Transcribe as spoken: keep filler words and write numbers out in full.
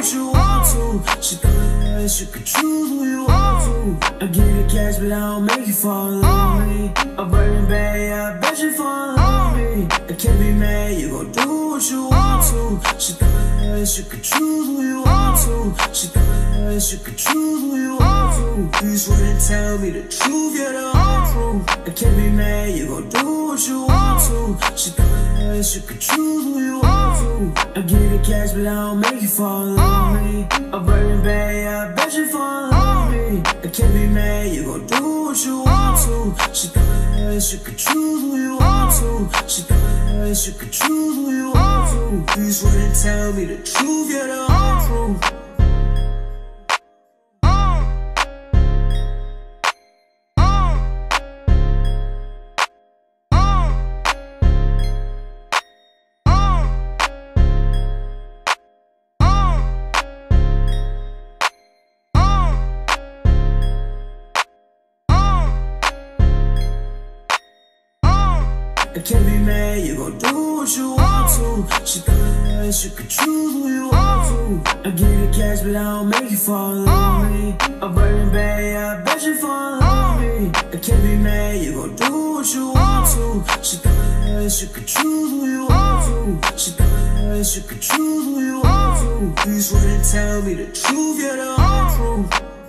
what you want to. She thought you could choose who you want to. I give you cash, but I don't make you fall in love with me. A burning bag, yeah, I bet you fall in love with me. I can't be mad, you gon' do what you want to. She thought you could choose who you want to. She thought you could choose who you want to. Please wouldn't tell me the truth, you're the whole truth. I can't be mad, you gon' do what you want to. She thought you could choose who you want to. I give you cash, but I don't make you fall in love with me. A burning bag, yeah, I bet you fall in love with me. I can't be mad, you gon' do what you want to. She thought you could choose who you want to. She thought you could choose who you want to. Please wouldn't tell me the truth, you're the whole truth. I can't be mad, you gon' do what you want to. She thought you could choose who you want to. I give you cash, but I don't make you fall in love with me. A burning bag, yeah, I bet you fall in love with me. I can't be mad, you gon' do what you want to. She thought you could choose who you want to. She thought you could choose who you want to. Please wouldn't tell me the truth, you're the whole truth.